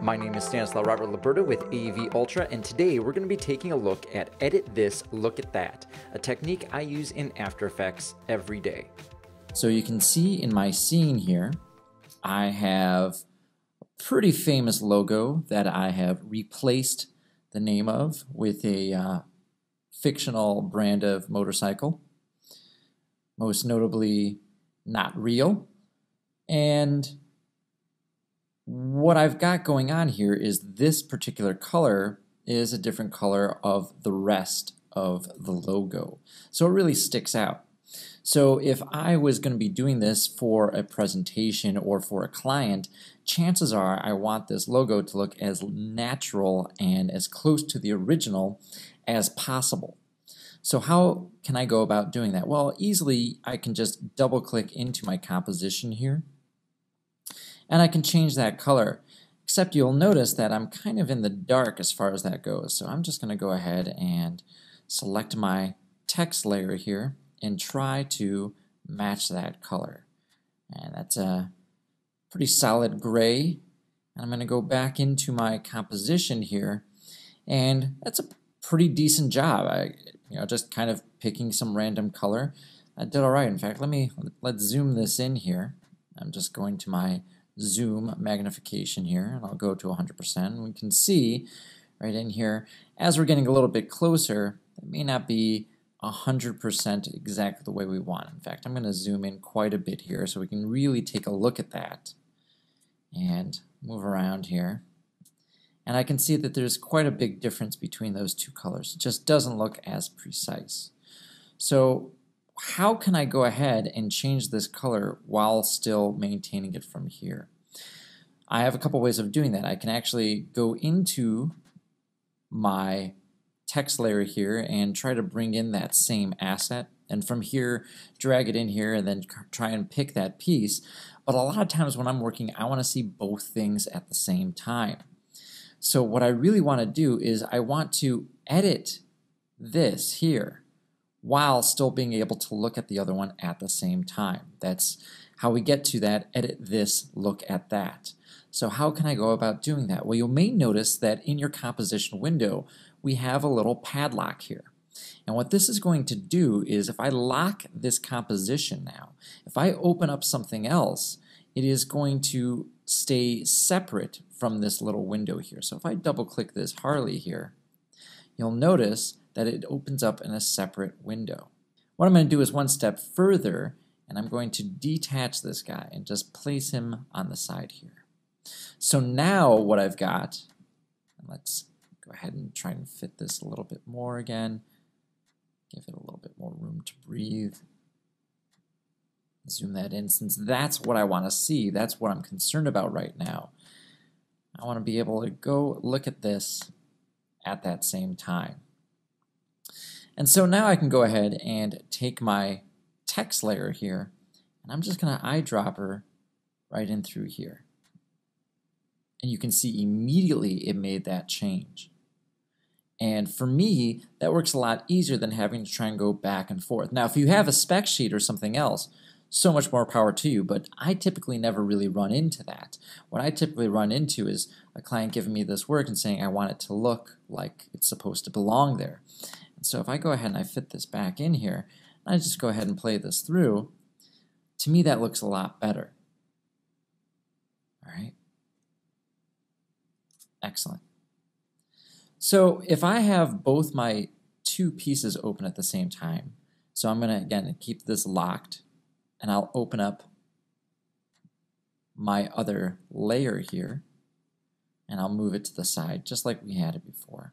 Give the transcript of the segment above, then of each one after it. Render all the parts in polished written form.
My name is Stanislaw Robert Luberda with AV Ultra, and today we're going to be taking a look at Edit This, Look at That, a technique I use in After Effects every day. So you can see in my scene here, I have a pretty famous logo that I have replaced the name of with a fictional brand of motorcycle, most notably Not Real. And what I've got going on here is this particular color is a different color of the rest of the logo. So it really sticks out. So if I was going to be doing this for a presentation or for a client, chances are I want this logo to look as natural and as close to the original as possible. So how can I go about doing that? Well, easily I can just double click into my composition here, and I can change that color, except you'll notice that I'm kind of in the dark as far as that goes. So I'm just going to go ahead and select my text layer here and try to match that color. And that's a pretty solid gray. And I'm going to go back into my composition here, and that's a pretty decent job. Just kind of picking some random color. I did all right. In fact, let's zoom this in here. I'm just going to my zoom magnification here, and I'll go to 100%. We can see right in here, as we're getting a little bit closer, it may not be 100% exactly the way we want. In fact, I'm going to zoom in quite a bit here so we can really take a look at that and move around here. And I can see that there's quite a big difference between those two colors. It just doesn't look as precise. So how can I go ahead and change this color while still maintaining it from here? I have a couple ways of doing that. I can actually go into my text layer here and try to bring in that same asset, and from here drag it in here and then try and pick that piece. But a lot of times when I'm working, I want to see both things at the same time. So what I really want to do is I want to edit this here while still being able to look at the other one at the same time. That's how we get to that edit this, look at that. So how can I go about doing that? Well, you may notice that in your composition window, we have a little padlock here. And what this is going to do is if I lock this composition now, if I open up something else, it is going to stay separate from this little window here. So if I double click this Harley here, you'll notice that it opens up in a separate window. What I'm going to do is one step further, and I'm going to detach this guy and just place him on the side here. So now what I've got, and let's go ahead and try and fit this a little bit more again, give it a little bit more room to breathe. Zoom that in, since that's what I want to see. That's what I'm concerned about right now. I want to be able to go look at this at that same time. And so now I can go ahead and take my text layer here, and I'm just going to eyedropper right in through here. And you can see immediately it made that change. And for me, that works a lot easier than having to try and go back and forth. Now, if you have a spec sheet or something else, so much more power to you, but I typically never really run into that. What I typically run into is a client giving me this work and saying I want it to look like it's supposed to belong there. And so if I go ahead and I fit this back in here, and I just go ahead and play this through, to me that looks a lot better. All right. Excellent. So if I have both my two pieces open at the same time, so I'm going to, again, keep this locked, and I'll open up my other layer here, and I'll move it to the side just like we had it before.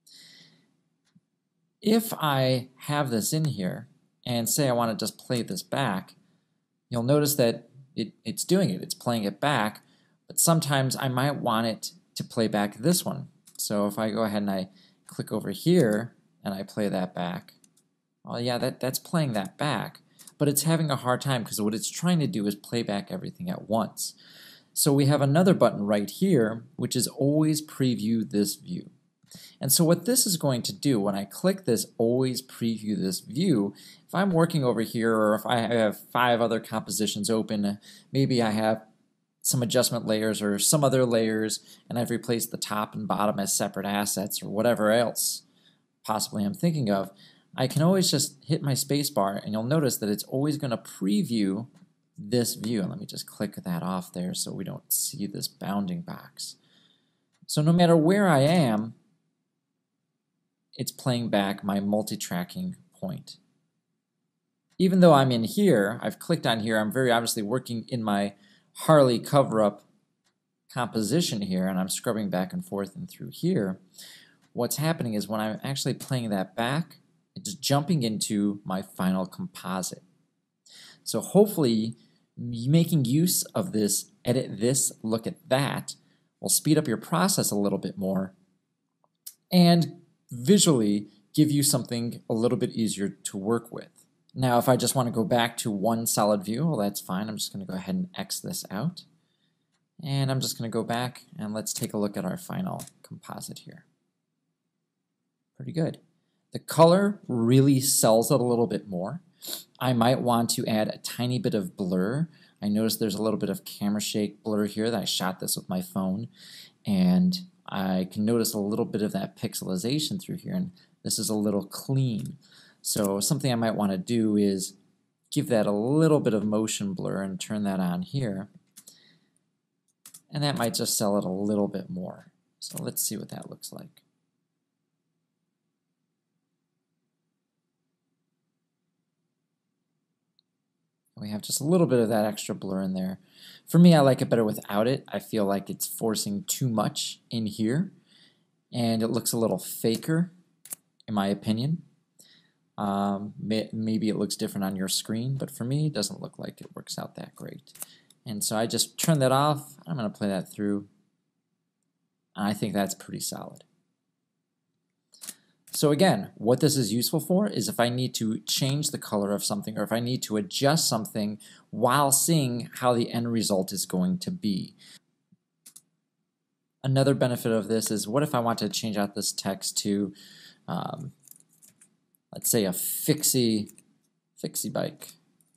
If I have this in here and say I want to just play this back, you'll notice that it's doing it. It's playing it back, but sometimes I might want it to play back this one. So if I go ahead and I click over here and I play that back, well, yeah, that's playing that back, but it's having a hard time because what it's trying to do is play back everything at once. So we have another button right here, which is always preview this view. And so what this is going to do, when I click this always preview this view, if I'm working over here or if I have 5 other compositions open, maybe I have some adjustment layers or some other layers, and I've replaced the top and bottom as separate assets or whatever else possibly I'm thinking of, I can always just hit my spacebar, and you'll notice that it's always going to preview this view. And let me just click that off there so we don't see this bounding box. So no matter where I am, it's playing back my multi-tracking point. Even though I'm in here, I've clicked on here, I'm very obviously working in my Harley cover-up composition here, and I'm scrubbing back and forth and through here. What's happening is when I'm actually playing that back, it's jumping into my final composite. So hopefully, making use of this edit this, look at that, will speed up your process a little bit more and visually give you something a little bit easier to work with. Now, if I just want to go back to one solid view, well, that's fine. I'm just going to go ahead and X this out. And I'm just going to go back and let's take a look at our final composite here. Pretty good. The color really sells it a little bit more. I might want to add a tiny bit of blur. I noticed there's a little bit of camera shake blur here that I shot this with my phone. And I can notice a little bit of that pixelization through here. And this is a little clean. So something I might want to do is give that a little bit of motion blur and turn that on here. And that might just sell it a little bit more. So let's see what that looks like. We have just a little bit of that extra blur in there. For me, I like it better without it. I feel like it's forcing too much in here, and it looks a little faker, in my opinion. Maybe it looks different on your screen, but for me, it doesn't look like it works out that great. And so I just turn that off. I'm going to play that through. And I think that's pretty solid. So again, what this is useful for is if I need to change the color of something or if I need to adjust something while seeing how the end result is going to be. Another benefit of this is what if I want to change out this text to let's say a fixie bike.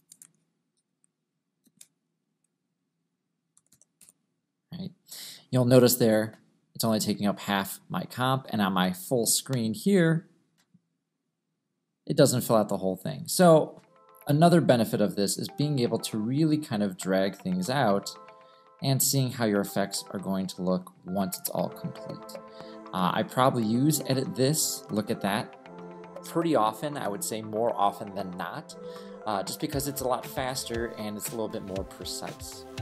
Right. You'll notice there it's only taking up half my comp, and on my full screen here, it doesn't fill out the whole thing. So another benefit of this is being able to really kind of drag things out and seeing how your effects are going to look once it's all complete. I probably use edit this, look at that, pretty often. I would say more often than not, just because it's a lot faster and it's a little bit more precise.